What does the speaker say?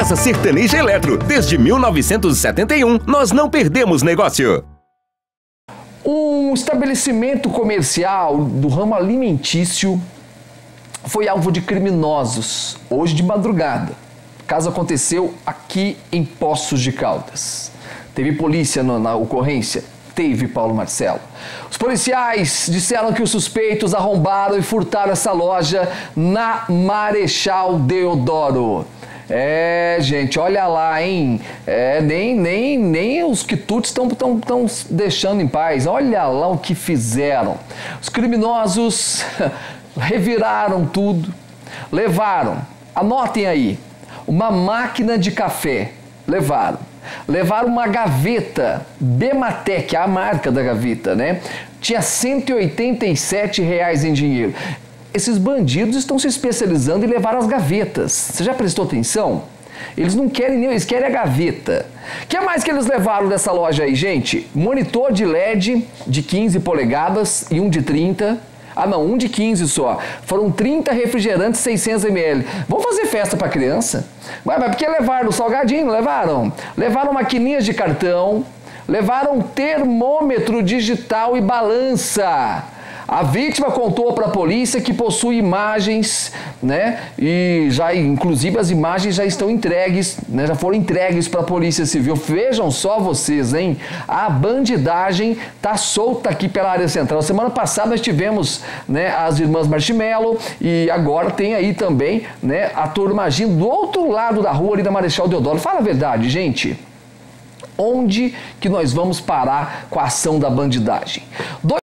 Casa Sertaneja Eletro. Desde 1971, nós não perdemos negócio. Um estabelecimento comercial do ramo alimentício foi alvo de criminosos hoje de madrugada. O caso aconteceu aqui em Poços de Caldas. Teve polícia na ocorrência? Teve, Paulo Marcelo. Os policiais disseram que os suspeitos arrombaram e furtaram essa loja na Marechal Deodoro. Gente, olha lá, hein? Nem os quitutes estão deixando em paz. Olha lá o que fizeram. Os criminosos reviraram tudo, levaram, anotem aí, uma máquina de café, levaram uma gaveta, Bematec, a marca da gaveta, né? Tinha R$187 em dinheiro. Esses bandidos estão se especializando em levar as gavetas. Você já prestou atenção? Eles não querem nem, eles querem a gaveta. O que mais que eles levaram dessa loja aí, gente? Monitor de LED de 15 polegadas e um de 30. Ah não, um de 15 só. Foram 30 refrigerantes 600 ml. Vamos fazer festa para criança? Mas por que levaram o salgadinho? Levaram. Levaram maquininhas de cartão. Levaram termômetro digital e balança. A vítima contou para a polícia que possui imagens, né? E já, inclusive, as imagens já estão entregues, né? Já foram entregues para a Polícia Civil. Vejam só vocês, hein? A bandidagem tá solta aqui pela área central. Semana passada nós tivemos, né, as irmãs Marshmello e agora tem aí também, né, a turma agindo do outro lado da rua ali da Marechal Deodoro. Fala a verdade, gente. Onde que nós vamos parar com a ação da bandidagem?